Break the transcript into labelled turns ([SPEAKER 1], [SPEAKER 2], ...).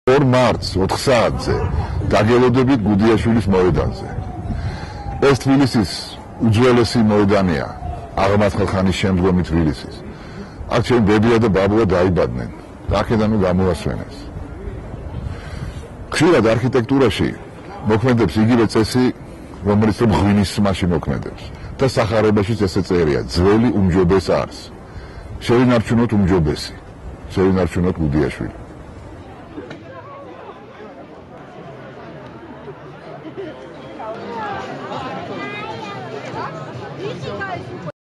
[SPEAKER 1] 2 მარტს 4 საათზე დაგელოდებით გუდიაშვილის მოედანზე. ეს თბილისის უძველესი მოედანია, აღმათ ხალხანის შემდგომი თბილისის. აქ ჩემი ბებია და ბაბუა დაიბადნენ და აქედან გამოასვენეს. ხშირად არქიტექტურაში მოქმედებს იგივე წესი, რომელიც რომ ღვინის სმაში მოქმედებს და სახარებაშიც ესე წერია, ძველი უმჯობეს არს. შევინარჩუნოთ უმჯობესი, შევინარჩუნოთ გუდიაშვილი.